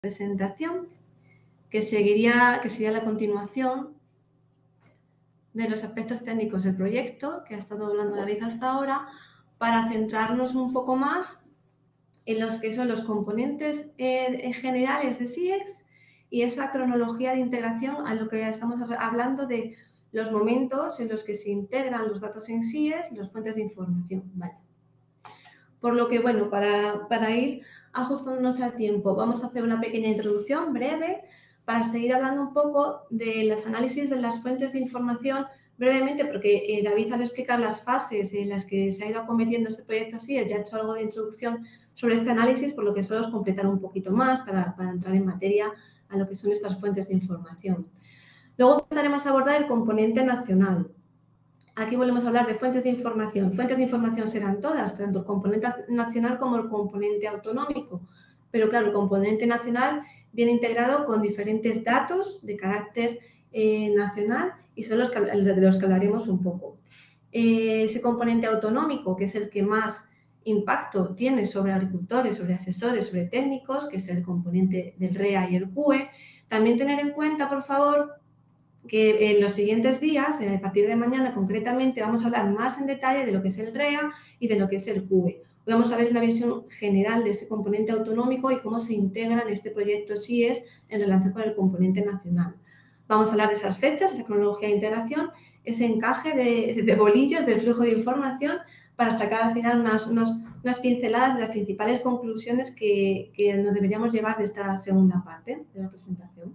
presentación que sería la continuación de los aspectos técnicos del proyecto que ha estado hablando David hasta ahora, para centrarnos un poco más en los que son los componentes generales de SIEX y esa cronología de integración a lo que estamos hablando de los momentos en los que se integran los datos en SIEX y las fuentes de información. Vale. Por lo que, bueno, para ir ajustándonos al tiempo, vamos a hacer una pequeña introducción breve para seguir hablando un poco de los análisis de las fuentes de información brevemente, porque David, al explicar las fases en las que se ha ido acometiendo este proyecto así, ya ha hecho algo de introducción sobre este análisis, por lo que solo es completar un poquito más para entrar en materia a lo que son estas fuentes de información. Luego empezaremos a abordar el componente nacional. Aquí volvemos a hablar de fuentes de información. Fuentes de información serán todas, tanto el componente nacional como el componente autonómico. Pero claro, el componente nacional viene integrado con diferentes datos de carácter nacional y son de los que hablaremos un poco. Ese componente autonómico, que es el que más impacto tiene sobre agricultores, sobre asesores, sobre técnicos, que es el componente del REA y el CUE. También tener en cuenta, por favor, que en los siguientes días, a partir de mañana concretamente, vamos a hablar más en detalle de lo que es el REA y de lo que es el CUE. Hoy vamos a ver una visión general de ese componente autonómico y cómo se integra en este proyecto SIEX en relación con el componente nacional. Vamos a hablar de esas fechas, esa cronología de integración, ese encaje de bolillos del flujo de información para sacar al final unas pinceladas de las principales conclusiones que nos deberíamos llevar de esta segunda parte de la presentación.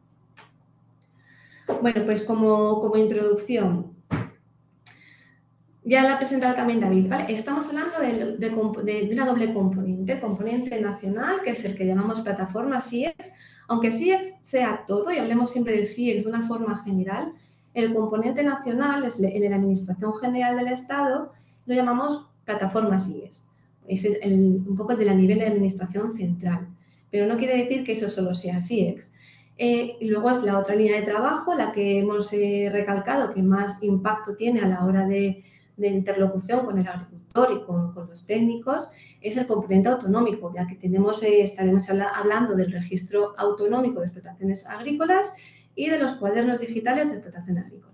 Bueno, pues como introducción, ya la ha presentado también David, ¿vale? Estamos hablando de una doble componente, el componente nacional, que es el que llamamos plataforma SIEX. Aunque SIEX sea todo, y hablemos siempre del SIEX de una forma general, el componente nacional, el de la Administración General del Estado, lo llamamos plataforma SIEX. Es un poco de la nivel de administración central, pero no quiere decir que eso solo sea SIEX. Y luego es la otra línea de trabajo, la que hemos recalcado que más impacto tiene a la hora de interlocución con el agricultor y con los técnicos, es el componente autonómico, ya que estaremos hablando del registro autonómico de explotaciones agrícolas y de los cuadernos digitales de explotación agrícola.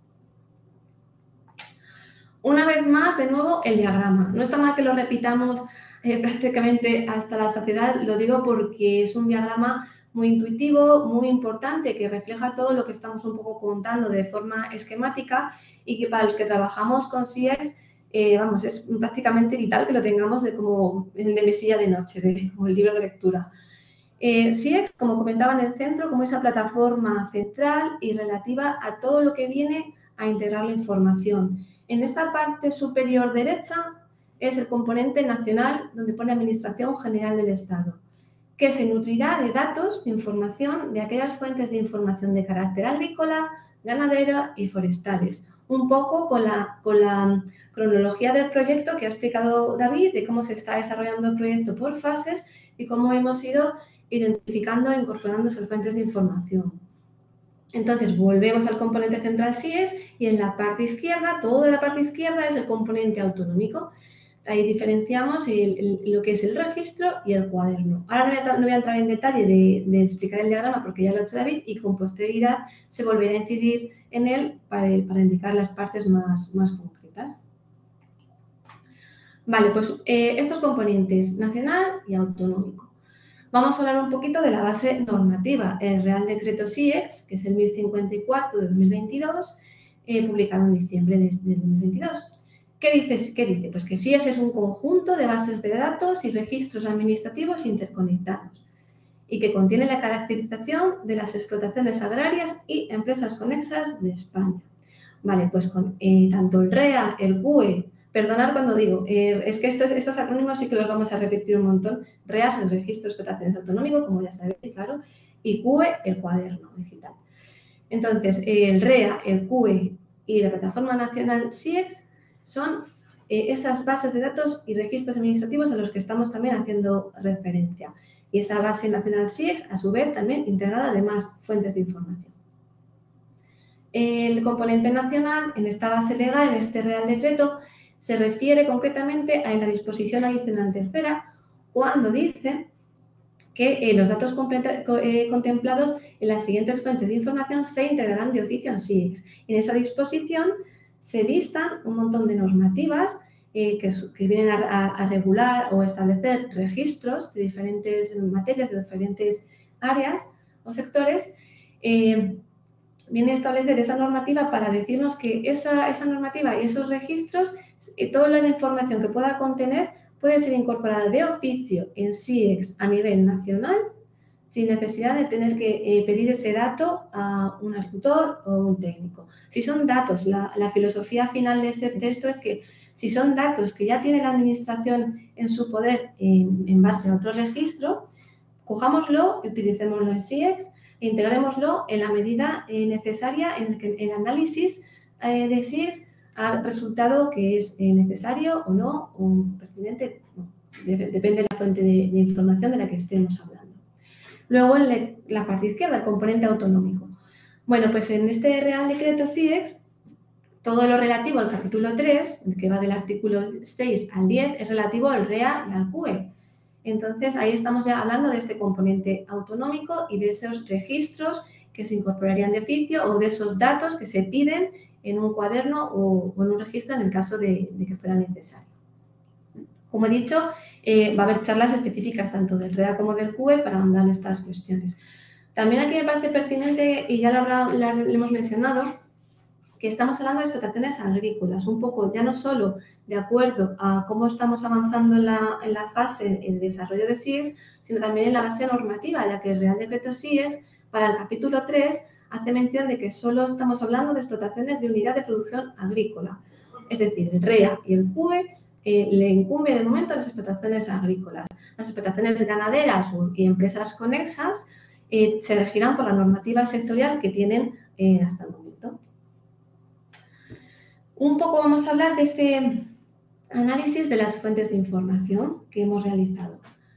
Una vez más, de nuevo, el diagrama. No está mal que lo repitamos prácticamente hasta la saciedad, lo digo porque es un diagrama muy intuitivo, muy importante, que refleja todo lo que estamos un poco contando de forma esquemática y que para los que trabajamos con SIEX, es prácticamente vital que lo tengamos como de mesilla de noche, como el libro de lectura. SIEX, como comentaba en el centro, como esa plataforma central y relativa a todo lo que viene a integrar la información. En esta parte superior derecha es el componente nacional, donde pone Administración General del Estado, que se nutrirá de datos, de información, de aquellas fuentes de información de carácter agrícola, ganadera y forestales. Un poco con la cronología del proyecto que ha explicado David, de cómo se está desarrollando el proyecto por fases y cómo hemos ido identificando e incorporando esas fuentes de información. Entonces, volvemos al componente central SIEX y en la parte izquierda, toda la parte izquierda es el componente autonómico. Ahí diferenciamos lo que es el registro y el cuaderno. Ahora no voy a entrar en detalle de explicar el diagrama porque ya lo ha hecho David y con posterioridad se volverá a incidir en él para indicar las partes más concretas. Vale, pues estos componentes, nacional y autonómico. Vamos a hablar un poquito de la base normativa, el Real Decreto SIEX, que es el 1054 de 2022, publicado en diciembre de 2022. ¿Qué dice? Pues que SIEX es un conjunto de bases de datos y registros administrativos interconectados y que contiene la caracterización de las explotaciones agrarias y empresas conexas de España. Vale, pues con tanto el REA, el CUE, perdonad cuando digo, es que estos acrónimos sí que los vamos a repetir un montón. REA es el Registro de Explotaciones Autonómico, como ya sabéis, claro, y CUE, el cuaderno digital. Entonces, el REA, el CUE y la Plataforma Nacional SIEX son esas bases de datos y registros administrativos a los que estamos también haciendo referencia. Y esa base nacional SIEX, a su vez, también integrada de más fuentes de información. El componente nacional, en esta base legal, en este Real Decreto, se refiere concretamente a la disposición adicional tercera, cuando dice que los datos contemplados en las siguientes fuentes de información se integrarán de oficio en SIEX. En esa disposición se listan un montón de normativas que vienen a regular o establecer registros de diferentes materias, de diferentes áreas o sectores. Viene a establecer esa normativa para decirnos que esa normativa y esos registros, toda la información que pueda contener, puede ser incorporada de oficio en SIEX a nivel nacional sin necesidad de tener que pedir ese dato a un agricultor o un técnico. Si son datos, la filosofía final de esto es que si son datos que ya tiene la administración en su poder en base a otro registro, cojámoslo y utilicémoslo en SIEX e integrémoslo en la medida necesaria en que el análisis de SIEX ha resultado que es necesario o no, o pertinente, no. Depende de la fuente de información de la que estemos hablando. Luego, en la parte izquierda, el componente autonómico. Bueno, pues en este Real Decreto SIEX, todo lo relativo al capítulo 3, que va del artículo 6 al 10, es relativo al REA y al CUE. Entonces, ahí estamos ya hablando de este componente autonómico y de esos registros que se incorporarían de oficio o de esos datos que se piden en un cuaderno o en un registro en el caso de que fuera necesario. Como he dicho, va a haber charlas específicas tanto del REA como del CUE para ahondar en estas cuestiones. También aquí me parece pertinente, y ya lo hemos mencionado, que estamos hablando de explotaciones agrícolas, un poco ya no solo de acuerdo a cómo estamos avanzando en la fase de desarrollo de SIEX, sino también en la base normativa, ya que el Real Decreto SIEX, para el capítulo 3, hace mención de que solo estamos hablando de explotaciones de unidad de producción agrícola. Es decir, el REA y el CUE le incumbe de momento a las explotaciones agrícolas. Las explotaciones ganaderas y empresas conexas se regirán por la normativa sectorial que tienen hasta el momento. Un poco vamos a hablar de este análisis de las fuentes de información que hemos realizado.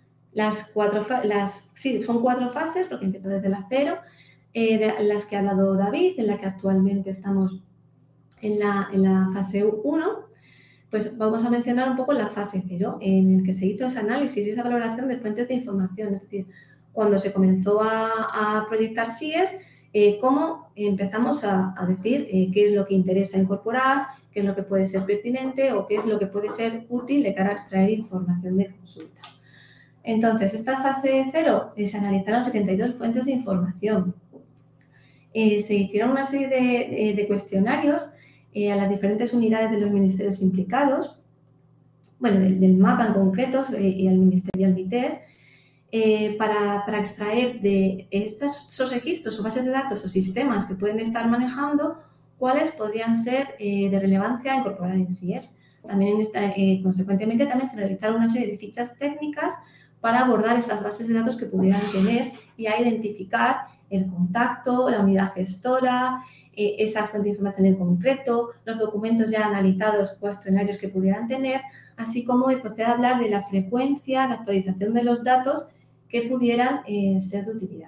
Son 4 fases, porque empieza desde la 0, de las que ha hablado David, en la que actualmente estamos en la fase 1. Pues vamos a mencionar un poco la fase 0, en el que se hizo ese análisis y esa valoración de fuentes de información. Es decir, cuando se comenzó a proyectar SIEX, cómo empezamos a decir qué es lo que interesa incorporar, qué es lo que puede ser pertinente o qué es lo que puede ser útil de cara a extraer información de consulta. Entonces, esta fase 0 se analizaron 72 fuentes de información. Se hicieron una serie de cuestionarios a las diferentes unidades de los ministerios implicados, bueno, del mapa en concreto y al ministerio y al MITER, para extraer de esos registros o bases de datos o sistemas que pueden estar manejando, cuáles podrían ser de relevancia a incorporar en SIEX. También, consecuentemente, también se realizaron una serie de fichas técnicas para abordar esas bases de datos que pudieran tener y a identificar el contacto, la unidad gestora, esa fuente de información en concreto, los documentos ya analizados, cuestionarios que pudieran tener, así como proceder a hablar de la frecuencia de actualización de los datos que pudieran ser de utilidad.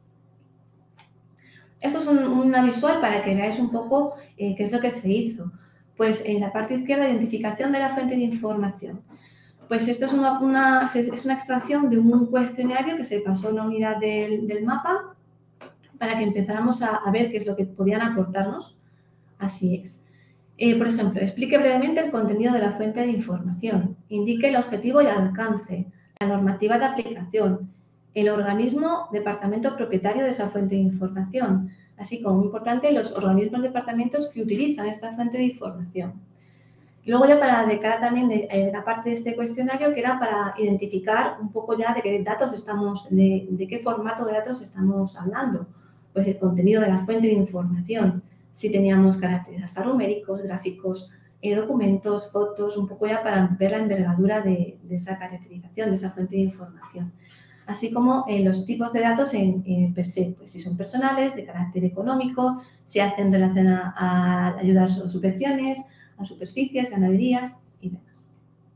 Esto es una visual para que veáis un poco qué es lo que se hizo. Pues en la parte izquierda, identificación de la fuente de información. Pues esto es una extracción de un cuestionario que se pasó en la unidad del mapa para que empezáramos a ver qué es lo que podían aportarnos a SIEX. Por ejemplo, explique brevemente el contenido de la fuente de información, indique el objetivo y alcance, la normativa de aplicación, el organismo, departamento propietario de esa fuente de información, así como, muy importante, los organismos, departamentos que utilizan esta fuente de información. Luego ya de cara también la parte de este cuestionario, que era para identificar un poco ya de qué datos de qué formato de datos estamos hablando. Pues el contenido de la fuente de información, si teníamos caracteres alfanuméricos, gráficos, documentos, fotos, un poco ya para ver la envergadura de esa caracterización, de esa fuente de información. Así como los tipos de datos en per se, pues si son personales, de carácter económico, si hacen relación a ayudas o subvenciones, a superficies, ganaderías y demás.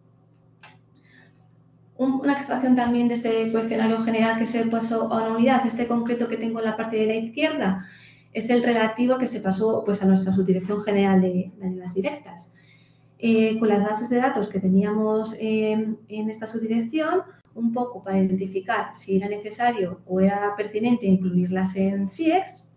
Una extracción también de este cuestionario general que se pasó a una unidad, este concreto que tengo en la parte de la izquierda, es el relativo que se pasó pues, a nuestra subdirección general de ayudas directas. Con las bases de datos que teníamos en esta subdirección, un poco para identificar si era necesario o era pertinente incluirlas en SIEX,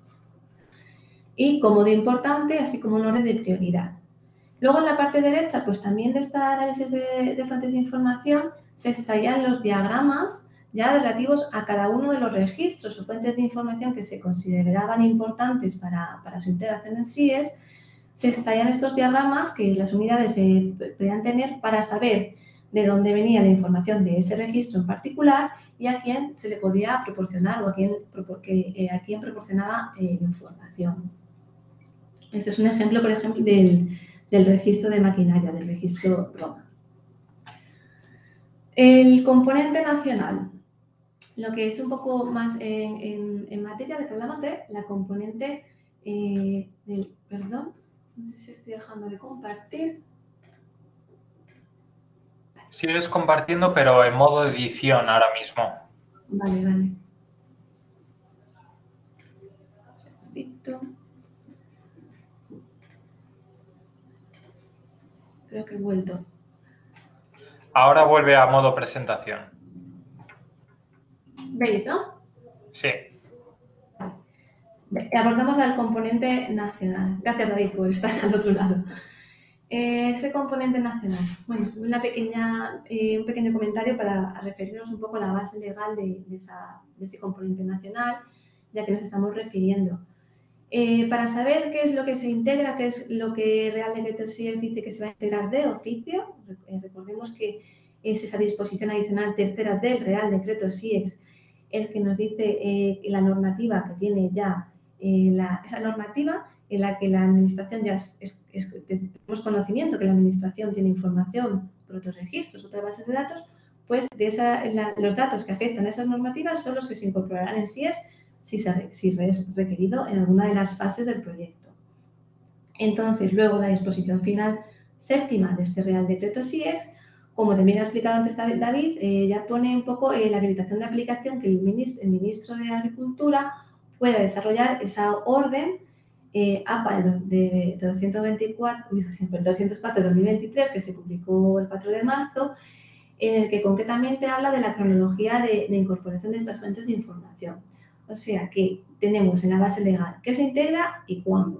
y como de importante, así como un orden de prioridad. Luego en la parte derecha, pues también de este análisis de fuentes de información, se extraían los diagramas ya relativos a cada uno de los registros o fuentes de información que se consideraban importantes para su integración en SIES. Se extraían estos diagramas que las unidades podían tener para saber de dónde venía la información de ese registro en particular y a quién se le podía proporcionar o a quién proporcionaba información. Este es un ejemplo, por ejemplo, del registro de maquinaria, del registro ROMA. El componente nacional, lo que es un poco más en materia de que hablamos de la componente perdón, no sé si estoy dejando de compartir. Sigues compartiendo, pero en modo edición ahora mismo. Vale, vale. Un segundito. Creo que he vuelto. Ahora vuelve a modo presentación. ¿Veis, no? Sí. Abordamos al componente nacional. Gracias, David, por estar al otro lado. Ese componente nacional. Bueno, un pequeño comentario para referirnos un poco a la base legal de ese componente nacional, ya que nos estamos refiriendo. Para saber qué es lo que se integra, qué es lo que Real Decreto SIEX dice que se va a integrar de oficio, recordemos que es esa disposición adicional tercera del Real Decreto SIEX el que nos dice la normativa que tiene ya, esa normativa en la que la Administración ya tenemos conocimiento que la Administración tiene información por otros registros, otras bases de datos, pues los datos que afectan a esas normativas son los que se incorporarán en SIEX si es requerido en alguna de las fases del proyecto. Entonces, luego la disposición final séptima de este Real Decreto SIEX, como también ha explicado antes David, ya pone un poco la habilitación de aplicación que el ministro de Agricultura pueda desarrollar esa orden APA de 204 de 2023, que se publicó el 4 de marzo, en el que concretamente habla de la cronología de incorporación de estas fuentes de información. O sea que tenemos en la base legal qué se integra y cuándo.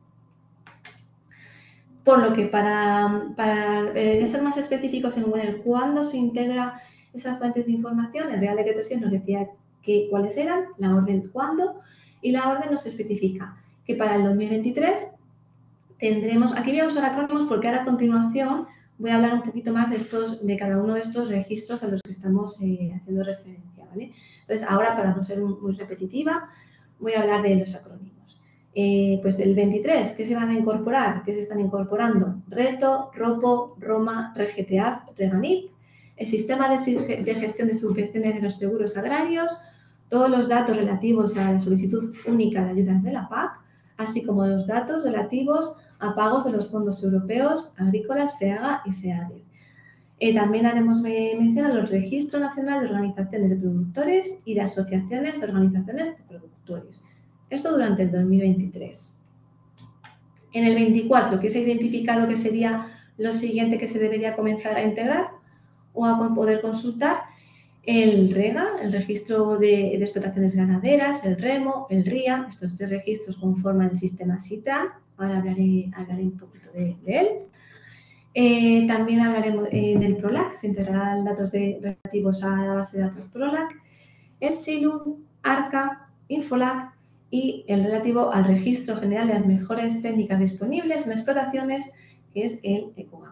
Por lo que para ser más específicos en el cuándo se integra esas fuentes de información, el Real Decreto SIEX nos decía cuáles eran, la orden cuándo, y la orden nos especifica que para el 2023 tendremos, aquí voy a usar acrónimos porque ahora a continuación voy a hablar un poquito más de cada uno de estos registros a los que estamos haciendo referencia, ¿vale? Entonces, ahora, para no ser muy repetitiva, voy a hablar de los acrónimos. Pues el 23, ¿qué se van a incorporar? ¿Qué se están incorporando? RETO, ROPO, ROMA, RGTAF, REGANIP, el sistema de gestión de subvenciones de los seguros agrarios, todos los datos relativos a la solicitud única de ayudas de la PAC, así como los datos relativos a pagos de los fondos europeos, agrícolas, FEAGA y FEADER. También haremos mención a los registros nacionales de organizaciones de productores y de asociaciones de organizaciones de productores. Esto durante el 2023. En el 24, ¿qué se ha identificado que sería lo siguiente que se debería comenzar a integrar o a poder consultar? El REGA, el Registro de Explotaciones Ganaderas, el REMO, el RIA, estos tres registros conforman el sistema SITRAN. Ahora hablaré un poquito de él. También hablaremos del PROLAC, se integrarán datos relativos a la base de datos PROLAC, el SILUM, ARCA, INFOLAC y el relativo al Registro General de las Mejores Técnicas Disponibles en Explotaciones, que es el ECOGAM.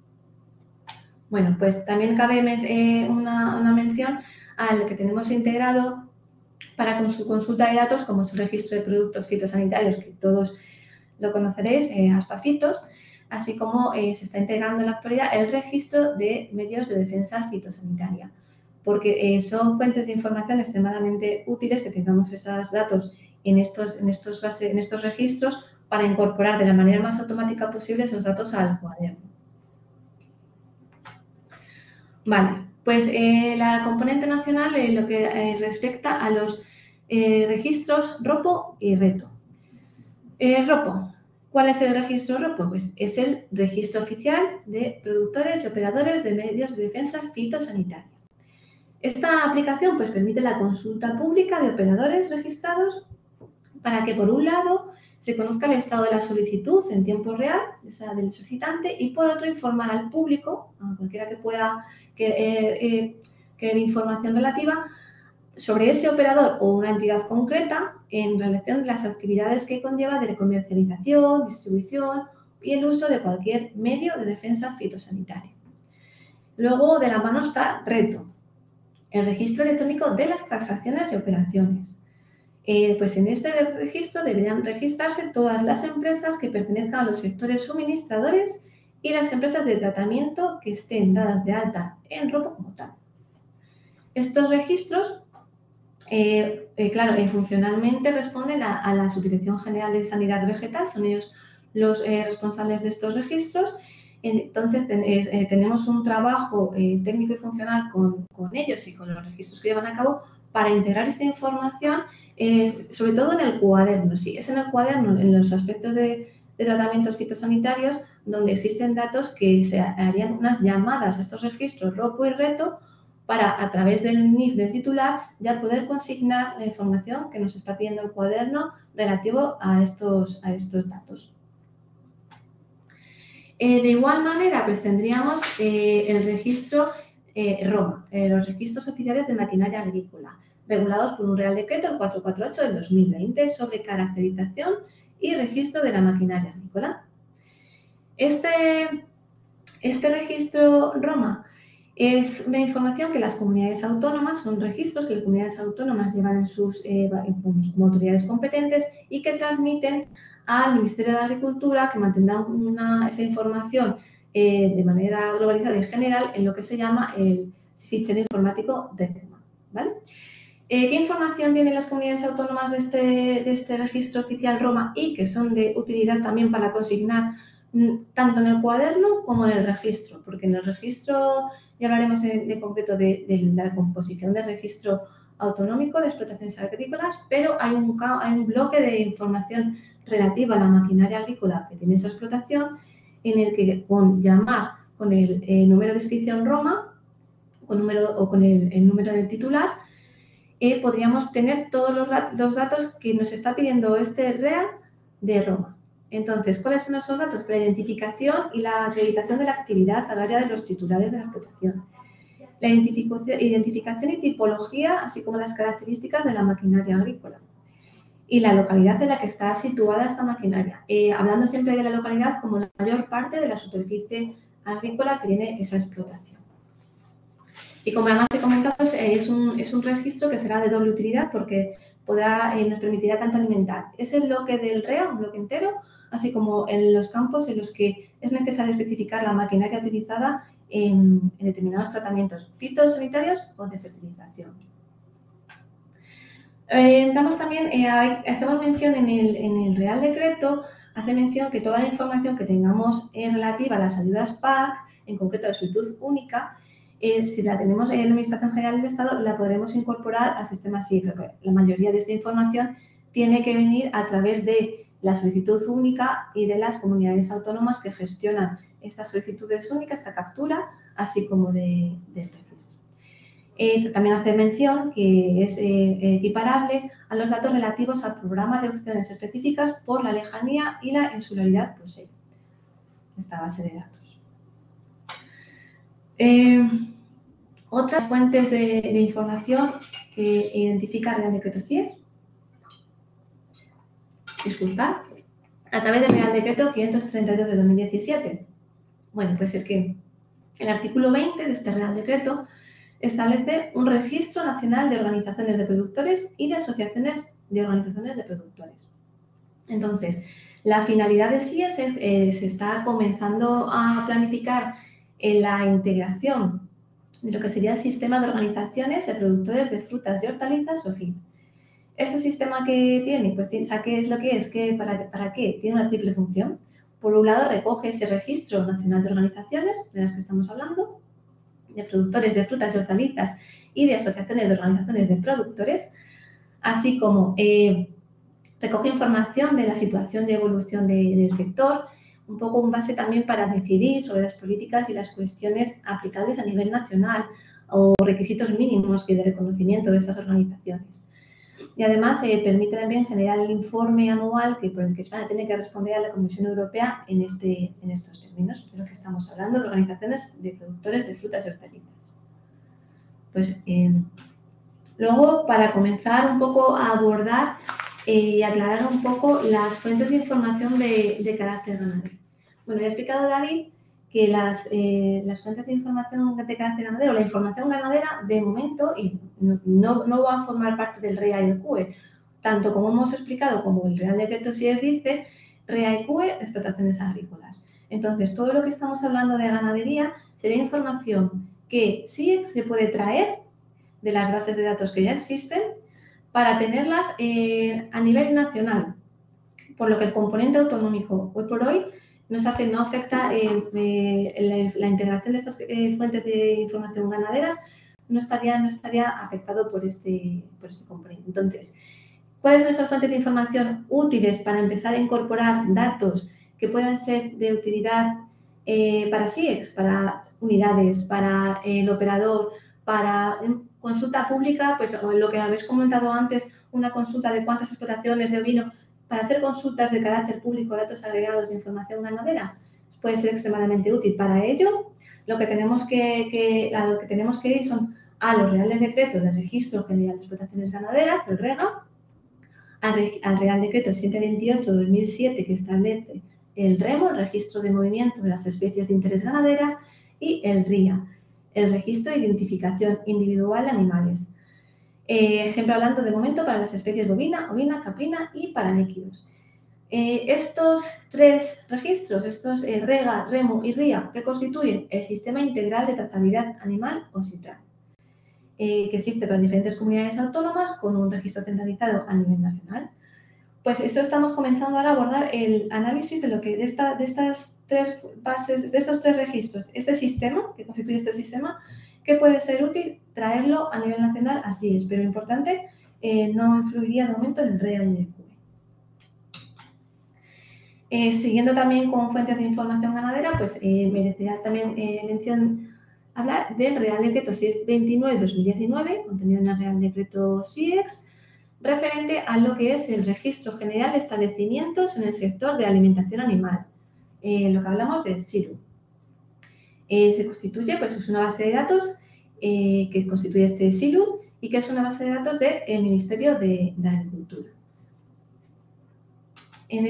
Bueno, pues también cabe una mención al que tenemos integrado para consulta de datos, como es el registro de productos fitosanitarios, que todos lo conoceréis, ASPAFITOS, así como se está integrando en la actualidad el registro de medios de defensa fitosanitaria, porque son fuentes de información extremadamente útiles que tengamos esos datos en estos registros para incorporar de la manera más automática posible esos datos al cuaderno. Vale, pues la componente nacional lo que respecta a los registros ROPO y RETO. ROPO. ¿Cuál es el registro ROPO? Pues es el registro oficial de productores y operadores de medios de defensa fitosanitaria. Esta aplicación pues, permite la consulta pública de operadores registrados para que, por un lado, se conozca el estado de la solicitud en tiempo real, esa del solicitante, y por otro, informar al público, a cualquiera que pueda querer información relativa, sobre ese operador o una entidad concreta en relación a las actividades que conlleva de comercialización, distribución y el uso de cualquier medio de defensa fitosanitaria. Luego, de la mano está RETO, el registro electrónico de las transacciones y operaciones. Pues en este registro deberían registrarse todas las empresas que pertenezcan a los sectores suministradores y las empresas de tratamiento que estén dadas de alta en ROPO como tal. Estos registros, funcionalmente responden a la Subdirección General de Sanidad Vegetal, son ellos los responsables de estos registros. Entonces, tenemos un trabajo técnico y funcional con ellos y con los registros que llevan a cabo para integrar esta información, sobre todo en el cuaderno. Sí, es en el cuaderno, en los aspectos de tratamientos fitosanitarios, donde existen datos que se harían unas llamadas a estos registros ROPO y RETO para, a través del NIF del titular, ya poder consignar la información que nos está pidiendo el cuaderno relativo a estos datos. De igual manera, pues tendríamos el registro ROMA, los registros oficiales de maquinaria agrícola, regulados por un Real Decreto, el 448 del 2020, sobre caracterización y registro de la maquinaria agrícola. Este registro ROMA es una información que las comunidades autónomas, son registros que las comunidades autónomas llevan en sus como autoridades competentes y que transmiten al Ministerio de Agricultura, que mantendrá esa información de manera globalizada y general en lo que se llama el fichero informático de ROMA, ¿vale? ¿Qué información tienen las comunidades autónomas de este registro oficial ROMA y que son de utilidad también para consignar tanto en el cuaderno como en el registro? Porque en el registro, ya hablaremos de concreto de la composición del registro autonómico de explotaciones agrícolas, pero hay un bloque de información relativa a la maquinaria agrícola que tiene esa explotación, en el que con llamar con el número de inscripción ROMA con el número del titular, podríamos tener todos los datos que nos está pidiendo este REA de ROMA. Entonces, ¿cuáles son esos datos? La identificación y la acreditación de la actividad al área de los titulares de la explotación. La identificación y tipología, así como las características de la maquinaria agrícola. Y la localidad en la que está situada esta maquinaria. Hablando siempre de la localidad como la mayor parte de la superficie agrícola que tiene esa explotación. Y como además he comentado, es un registro que será de doble utilidad porque nos permitirá tanto alimentar ese bloque del REA, un bloque entero, así como en los campos en los que es necesario especificar la maquinaria utilizada en determinados tratamientos fitosanitarios o de fertilización. Hacemos mención en el Real Decreto, hace mención que toda la información que tengamos relativa a las ayudas PAC, en concreto a la solicitud única, si la tenemos en la Administración General del Estado, la podremos incorporar al sistema SIC. La mayoría de esta información tiene que venir a través de la solicitud única y de las comunidades autónomas que gestionan estas solicitudes únicas, esta captura, así como del registro. También hacer mención que es equiparable a los datos relativos al programa de opciones específicas por la lejanía y la insularidad PROSEI, esta base de datos. Otras fuentes de información que identifica el Real Decreto SIES, a través del Real Decreto 532 de 2017. Bueno, puede ser que el artículo 20 de este Real Decreto establece un registro nacional de organizaciones de productores y de asociaciones de organizaciones de productores. Entonces, la finalidad del SIES se está comenzando a planificar en la integración de lo que sería el sistema de organizaciones de productores de frutas y hortalizas o FID. Este sistema que tiene, pues ¿qué es lo que es? ¿Para qué? Tiene una triple función. Por un lado, recoge ese registro nacional de organizaciones de las que estamos hablando, de productores de frutas y hortalizas y de asociaciones de organizaciones de productores, así como recoge información de la situación de evolución del sector, un poco en base también para decidir sobre las políticas y las cuestiones aplicables a nivel nacional, o requisitos mínimos de reconocimiento de estas organizaciones. Y además permite también generar el informe anual por el que España tiene que responder a la Comisión Europea en estos términos, de lo que estamos hablando, de organizaciones de productores de frutas y hortalizas. Pues luego, para comenzar un poco a abordar y aclarar un poco las fuentes de información de carácter ganadero. Bueno, ya ha explicado David que las fuentes de información de carácter ganadero, la información ganadera, de momento, y no va a formar parte del REA y el CUE, tanto como hemos explicado, como el Real Decreto SIEX dice, REA y CUE, explotaciones agrícolas. Entonces, todo lo que estamos hablando de ganadería sería información que SIEX se puede traer de las bases de datos que ya existen para tenerlas a nivel nacional, por lo que el componente autonómico hoy por hoy no afecta la integración de estas fuentes de información ganaderas, no estaría afectado por este componente. Entonces, ¿cuáles son esas fuentes de información útiles para empezar a incorporar datos que puedan ser de utilidad para SIEX, para unidades, para el operador, para consulta pública, pues lo que habéis comentado antes, una consulta de cuántas explotaciones de ovino, para hacer consultas de carácter público, datos agregados de información ganadera, puede ser extremadamente útil. Para ello, lo que tenemos que ir son a los reales decretos del Registro General de Explotaciones Ganaderas, el REGA, al Real Decreto 728/2007 que establece el REMO, el Registro de Movimiento de las Especies de Interés Ganadera, y el RIA, el Registro de Identificación Individual de Animales. Siempre hablando de momento para las especies bovina, ovina, caprina y paraníquidos. Estos tres registros, estos REGA, REMO y RIA, que constituyen el Sistema Integral de Trazabilidad Animal o SITRA, que existe para diferentes comunidades autónomas con un registro centralizado a nivel nacional. Pues esto estamos comenzando ahora a abordar el análisis de lo que de estas tres bases, de estos tres registros, este sistema, que constituye este sistema, que puede ser útil traerlo a nivel nacional, así es, pero importante, no influiría de momento en el REA y el CUE. Siguiendo también con fuentes de información ganadera, pues merecería también mención hablar del Real Decreto 629/2019, contenido en el Real Decreto SIEX, referente a lo que es el Registro General de Establecimientos en el sector de alimentación animal, lo que hablamos del SILU. Se constituye, pues es una base de datos que constituye este SILU y que es una base de datos del Ministerio de Agricultura. En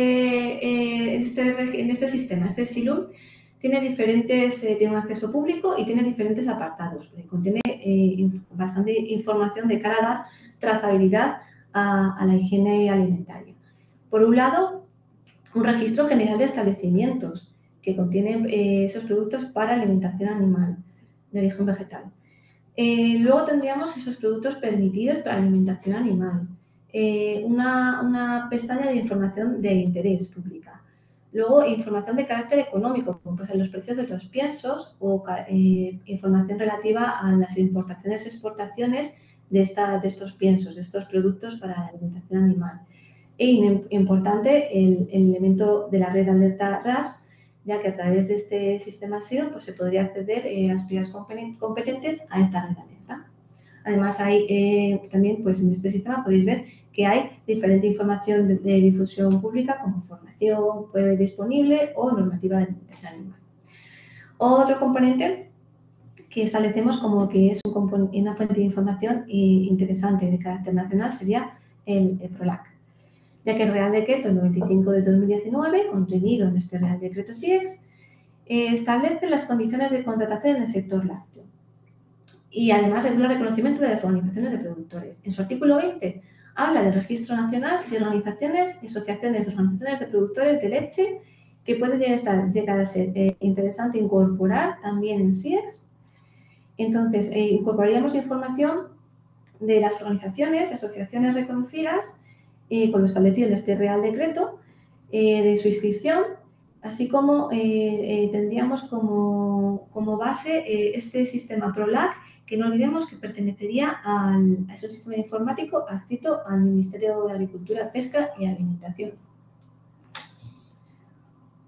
este sistema, este SILU, tiene un acceso público y tiene diferentes apartados. Contiene bastante información de cara a dar trazabilidad a la higiene alimentaria. Por un lado, un registro general de establecimientos que contienen esos productos para alimentación animal de origen vegetal. Luego tendríamos esos productos permitidos para alimentación animal. Una pestaña de información de interés pública. Luego, información de carácter económico, como pues, los precios de los piensos o información relativa a las importaciones y exportaciones de estos piensos, de estos productos para la alimentación animal. E importante, el elemento de la red de alerta RAS, ya que a través de este sistema SIRO pues, se podría acceder a las autoridades competentes a esta red de alerta. Además, hay también, pues en este sistema podéis ver que hay diferente información de difusión pública como formación disponible o normativa de alimentación animal. Otro componente que establecemos como que es una fuente de información interesante de carácter nacional sería el PROLAC, ya que el Real Decreto 95/2019, contenido en este Real Decreto SIEX, establece las condiciones de contratación en el sector lácteo y además regula el reconocimiento de las organizaciones de productores. En su artículo 20 habla del Registro Nacional de Organizaciones y Asociaciones de Organizaciones de Productores de Leche, que puede llegar a ser interesante incorporar también en SIEX. Entonces, incorporaríamos información de las organizaciones y asociaciones reconocidas con lo establecido en este Real Decreto, de su inscripción, así como tendríamos como base este sistema PROLAC, que no olvidemos que pertenecería a ese sistema informático adscrito al Ministerio de Agricultura, Pesca y Alimentación.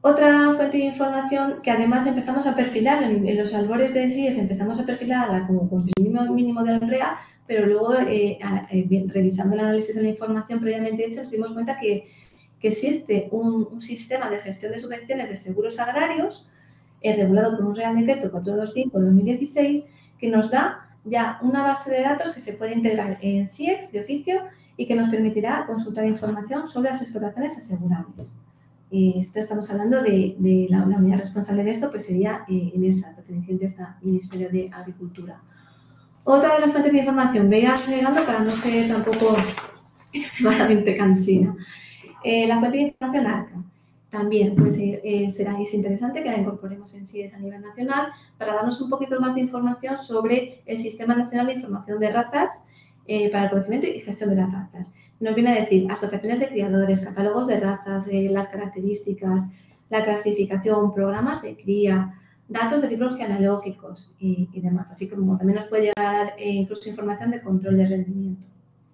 Otra fuente de información que además empezamos a perfilar en los albores de SIES, empezamos a perfilarla como contenido mínimo del REA, pero luego revisando el análisis de la información previamente hecha nos dimos cuenta que existe un sistema de gestión de subvenciones de seguros agrarios regulado por un Real Decreto 425 de 2016 que nos da ya una base de datos que se puede integrar en SIEX de oficio y que nos permitirá consultar información sobre las explotaciones asegurables. Esto estamos hablando de la unidad responsable de esto, pues sería ENESA, perteneciente a este Ministerio de Agricultura. Otra de las fuentes de información, voy agregando para no ser tampoco extremadamente cansina. La fuente de información ARCA. También pues, es interesante que la incorporemos en SIES a nivel nacional para darnos un poquito más de información sobre el Sistema Nacional de Información de Razas para el conocimiento y gestión de las razas. Nos viene a decir asociaciones de criadores, catálogos de razas, las características, la clasificación, programas de cría, datos de libros genealógicos y demás, así como también nos puede llegar a dar incluso información de control de rendimiento.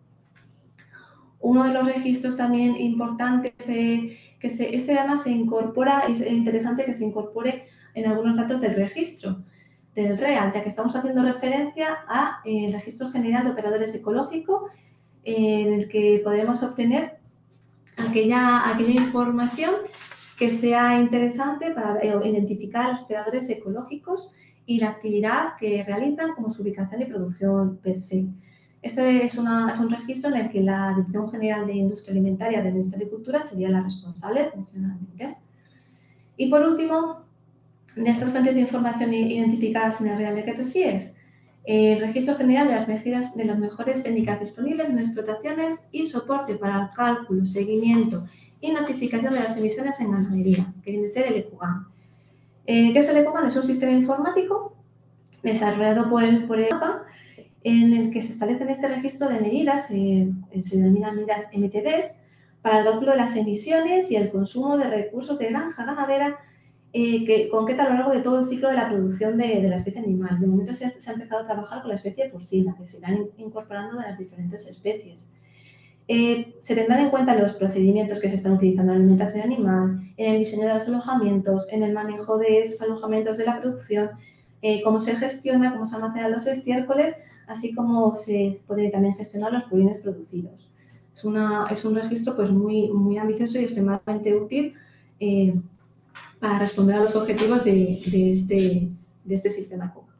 Uno de los registros también importantes este además se incorpora, es interesante que se incorpore en algunos datos del registro del REA, ya que estamos haciendo referencia al Registro General de Operadores Ecológicos, en el que podremos obtener aquella información que sea interesante para identificar a los operadores ecológicos y la actividad que realizan, como su ubicación y producción per se. Este es un registro en el que la Dirección General de Industria Alimentaria del Ministerio de Agricultura sería la responsable funcionalmente. Y por último, de estas fuentes de información identificadas en el Real Decreto SIEX, el registro general de las mejores técnicas disponibles en explotaciones y soporte para el cálculo, seguimiento y notificación de las emisiones en ganadería, que viene a ser el ECUGAM. ¿Qué es el ECUGAM? Es un sistema informático desarrollado por el MAPA, en el que se establecen este registro de medidas, se denominan medidas MTDs, para el cálculo de las emisiones y el consumo de recursos de granja ganadera que concreta a lo largo de todo el ciclo de la producción de la especie animal. De momento se ha empezado a trabajar con la especie porcina, que se irán incorporando de las diferentes especies. Se tendrán en cuenta los procedimientos que se están utilizando en la alimentación animal, en el diseño de los alojamientos, en el manejo de esos alojamientos de la producción, cómo se gestiona, cómo se almacenan los estiércoles, así como se pueden también gestionar los purines producidos. Es un registro pues, muy ambicioso y extremadamente útil para responder a los objetivos de este sistema COP.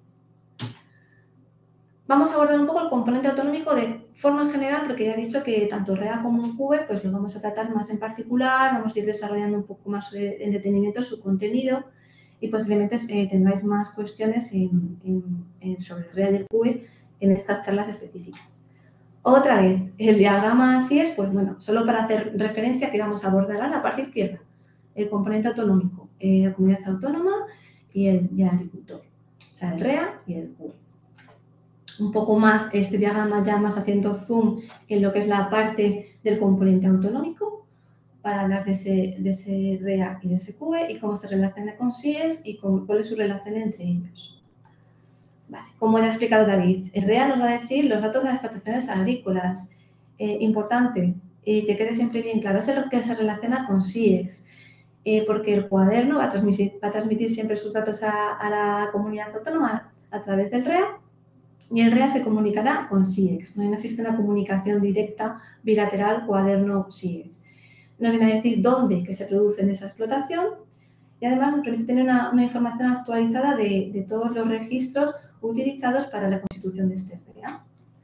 Vamos a abordar un poco el componente autonómico de forma general, porque ya he dicho que tanto REA como CUBE pues lo vamos a tratar más en particular, vamos a ir desarrollando un poco más en detenimiento su contenido y posiblemente tengáis más cuestiones sobre el REA y el CUBE en estas charlas específicas. Otra vez, el diagrama así es, pues bueno, solo para hacer referencia que vamos a abordar a la parte izquierda, el componente autonómico, la comunidad autónoma y el agricultor, o sea, el REA y el CUBE. Un poco más, este diagrama ya más haciendo zoom en lo que es la parte del componente autonómico, para hablar de ese REA y de ese CUBE y cómo se relaciona con SIES y cuál es su relación entre ellos. Vale. Como ya ha explicado David, el REA nos va a decir los datos de las explotaciones agrícolas. Importante, y que quede siempre bien claro, es lo que se relaciona con SIEX, porque el cuaderno va a transmitir siempre sus datos a la comunidad autónoma a través del REA y el REA se comunicará con SIEX. No existe una comunicación directa bilateral cuaderno-SIEX. Nos viene a decir dónde que se produce en esa explotación y además nos permite tener una información actualizada de todos los registros utilizados para la constitución de este REA.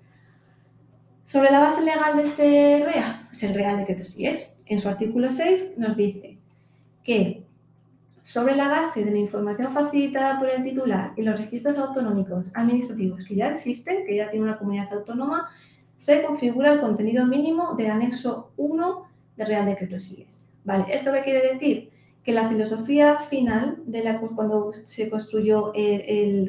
Sobre la base legal de este REA, es el Real Decreto SIEX. En su artículo 6 nos dice que sobre la base de la información facilitada por el titular y los registros autonómicos administrativos que ya existen, que ya tiene una comunidad autónoma, se configura el contenido mínimo del anexo 1 del Real Decreto SIEX. Vale, ¿esto qué quiere decir? Que la filosofía final de cuando se construyó el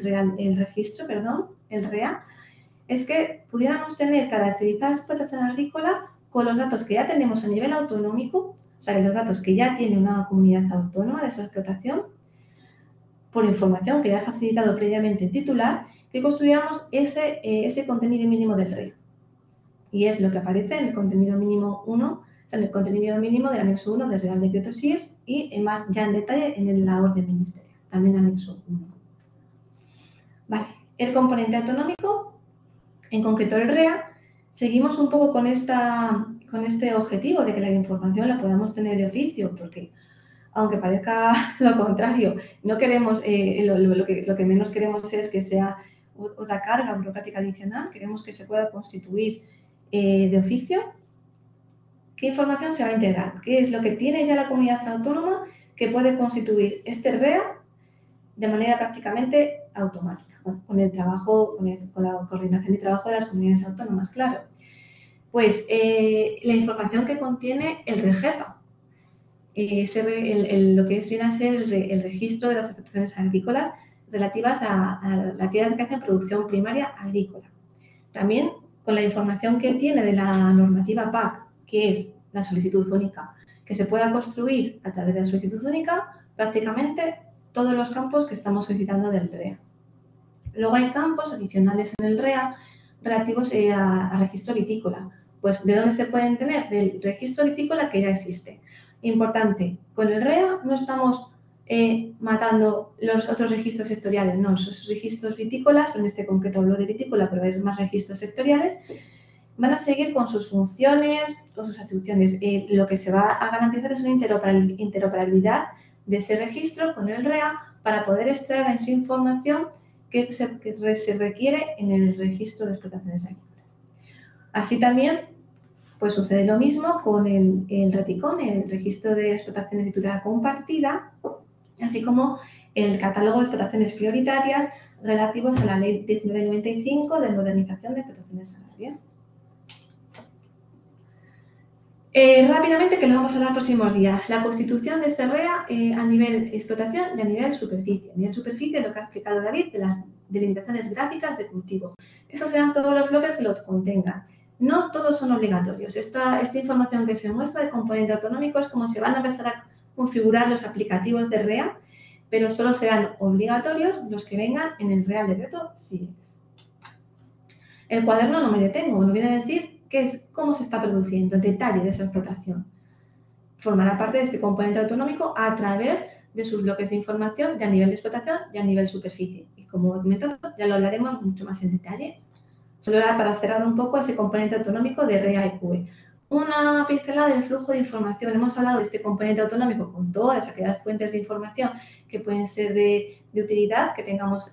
REA, es que pudiéramos tener caracterizada explotación agrícola con los datos que ya tenemos a nivel autonómico, o sea, los datos que ya tiene una comunidad autónoma de esa explotación, por información que ya ha facilitado previamente el titular, que construyamos ese contenido mínimo del REA. Y es lo que aparece en el contenido mínimo 1, o sea, en el contenido mínimo del anexo 1 del Real Decreto SIEX y más ya en detalle en la orden ministerial, también anexo 1. Vale, el componente autonómico, en concreto el REA, seguimos un poco con este objetivo de que la información la podamos tener de oficio, porque aunque parezca lo contrario, no queremos, lo que menos queremos es que sea otra carga burocrática adicional, queremos que se pueda constituir de oficio. ¿Qué información se va a integrar? ¿Qué es lo que tiene ya la comunidad autónoma que puede constituir este REA de manera prácticamente automática? Bueno, con el trabajo, con la coordinación y trabajo de las comunidades autónomas, claro. Pues la información que contiene el REGEPA, lo que viene a ser el registro de las explotaciones agrícolas relativas a las actividades que hacen producción primaria agrícola. También con la información que tiene de la normativa PAC, que es la solicitud única, que se pueda construir a través de la solicitud única prácticamente todos los campos que estamos solicitando del REA. Luego hay campos adicionales en el REA relativos a registro vitícola. Pues, ¿de dónde se pueden tener? Del registro vitícola que ya existe. Importante, con el REA no estamos matando los otros registros sectoriales, no, esos registros vitícolas, en este concreto hablo de vitícola, pero hay más registros sectoriales, van a seguir con sus funciones, con sus atribuciones. Lo que se va a garantizar es una interoperabilidad de ese registro con el REA para poder extraer esa información que se requiere en el registro de explotaciones agrícolas. Así también, pues sucede lo mismo con el RETICON, el registro de explotaciones de titularidad compartida, así como el catálogo de explotaciones prioritarias relativos a la Ley 1995 de modernización de explotaciones agrarias. Rápidamente, que lo vamos a hablar los próximos días. La constitución de este REA a nivel explotación y a nivel superficie. A nivel superficie, lo que ha explicado David, de las delimitaciones gráficas de cultivo. Esos serán todos los bloques que los contengan. No todos son obligatorios. Esta información que se muestra de componente autonómico es como se van a empezar a configurar los aplicativos de REA, pero solo serán obligatorios los que vengan en el Real Decreto SIEX. El cuaderno no me detengo, nos viene a decir qué es, cómo se está produciendo, el detalle de esa explotación. Formará parte de este componente autonómico a través de sus bloques de información de a nivel de explotación y a nivel superficie. Y como he comentado, ya lo hablaremos mucho más en detalle. Solo era para cerrar un poco ese componente autonómico de REA y QE. Una pincelada del flujo de información. Hemos hablado de este componente autonómico con todas aquellas fuentes de información que pueden ser de utilidad, que tengamos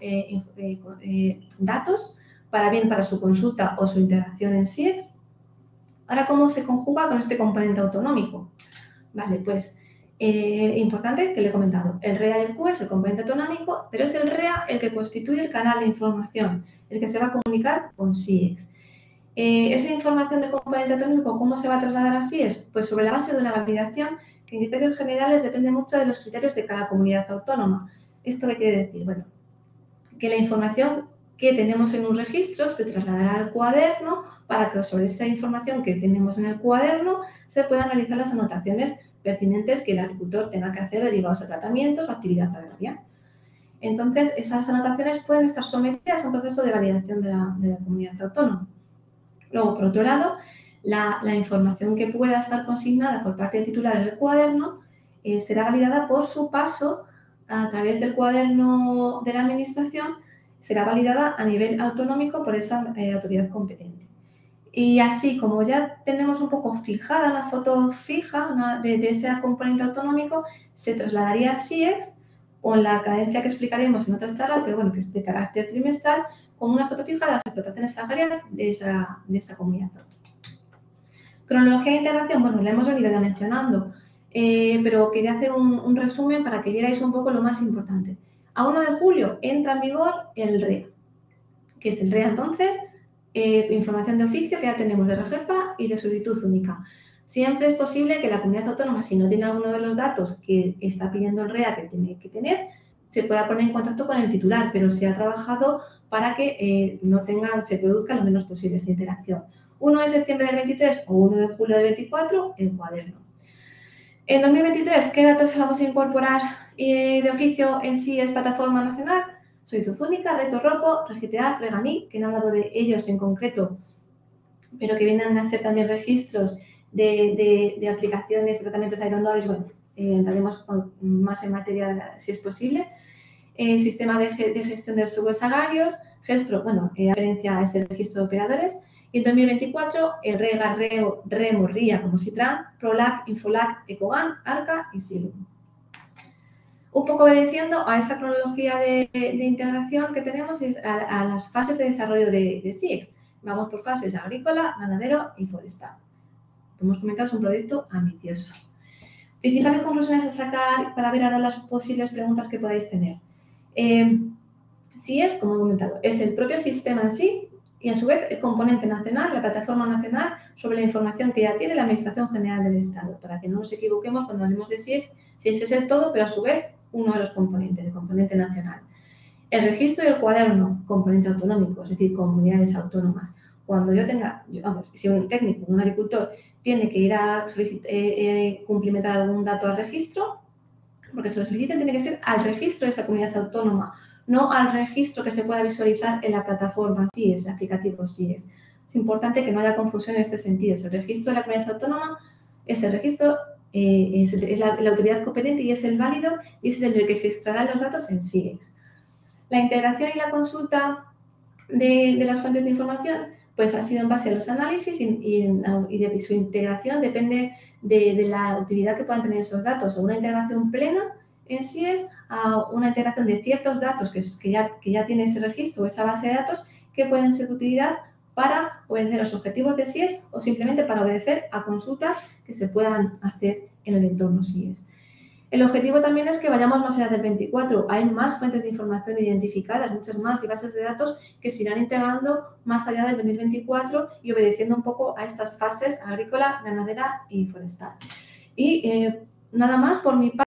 datos para su consulta o su integración en SIEX. Ahora, ¿cómo se conjuga con este componente autonómico? Vale, pues importante que le he comentado. El REA y el QE es el componente autonómico, pero es el REA el que constituye el canal de información, el que se va a comunicar con SIEX. Esa información del componente autonómico, ¿cómo se va a trasladar a SIEX? Pues sobre la base de una validación que en criterios generales depende mucho de los criterios de cada comunidad autónoma. ¿Esto qué quiere decir? Bueno, que la información que tenemos en un registro se trasladará al cuaderno para que sobre esa información que tenemos en el cuaderno se puedan realizar las anotaciones pertinentes que el agricultor tenga que hacer derivados a tratamientos o actividad agraria. Entonces, esas anotaciones pueden estar sometidas a un proceso de validación de la comunidad autónoma. Luego, por otro lado, la información que pueda estar consignada por parte del titular en el cuaderno será validada por su paso a través del cuaderno de la Administración, será validada a nivel autonómico por esa autoridad competente. Y así, como ya tenemos un poco fijada una foto fija de ese componente autonómico, se trasladaría a SIEX con la cadencia que explicaremos en otras charlas, pero bueno, que es de carácter trimestral, con una foto fija de las explotaciones agrarias de esa comunidad autónoma. Cronología de integración, bueno, la hemos venido ya mencionando, pero quería hacer un resumen para que vierais un poco lo más importante. A 1 de julio entra en vigor el REA, que es el REA entonces, información de oficio que ya tenemos de REGEPA y de solicitud única. Siempre es posible que la comunidad autónoma, si no tiene alguno de los datos que está pidiendo el REA que tiene que tener, se pueda poner en contacto con el titular, pero se ha trabajado para que se produzca lo menos posible esta interacción. 1 de septiembre del 23 o 1 de julio del 24, el cuaderno. En 2023, ¿qué datos vamos a incorporar de oficio en SIEX plataforma nacional? Solicitud única, Reto Ropo, RGTA, Reganí, que no he hablado de ellos en concreto, pero que vienen a ser también registros de aplicaciones, tratamientos aeronaves, bueno, entraremos más en materia si es posible. Sistema de gestión de seguros agrarios, GESPRO, bueno, referencia a ese registro de operadores. Y en 2024, el REGA, REMO, RIA como Citran, PROLAC, Infolac, ECOGAN, ARCA y SILUM. Un poco obedeciendo a esa cronología de integración que tenemos a las fases de desarrollo de SIEX. Vamos por fases agrícola, ganadero y forestal. Hemos comentado, es un proyecto ambicioso. Principales conclusiones a sacar para ver ahora las posibles preguntas que podáis tener. SIEX, como he comentado, es el propio sistema en sí y a su vez el componente nacional, la plataforma nacional sobre la información que ya tiene la Administración General del Estado, para que no nos equivoquemos cuando hablemos de SIEX. SIEX es el todo, pero a su vez uno de los componentes, el componente nacional. El registro y el cuaderno, componente autonómico, es decir, comunidades autónomas. Cuando yo tenga, si un técnico, un agricultor, tiene que ir a cumplimentar algún dato al registro, porque se lo soliciten, tiene que ser al registro de esa comunidad autónoma, no al registro que se pueda visualizar en la plataforma SIEX, el aplicativo SIEX. Es importante que no haya confusión en este sentido. El registro de la comunidad autónoma es el registro, es la autoridad competente y es el válido y es el del que se extraerán los datos en SIEX. La integración y la consulta de las fuentes de información pues ha sido en base a los análisis y de su integración depende de la utilidad que puedan tener esos datos, o una integración plena en SIEX a una integración de ciertos datos que ya tiene ese registro o esa base de datos que pueden ser de utilidad para obedecer a los objetivos de SIEX o simplemente para obedecer a consultas que se puedan hacer en el entorno SIEX. El objetivo también es que vayamos más allá del 24. Hay más fuentes de información identificadas, muchas más y bases de datos que se irán integrando más allá del 2024 y obedeciendo un poco a estas fases agrícola, ganadera y forestal. Y nada más por mi parte.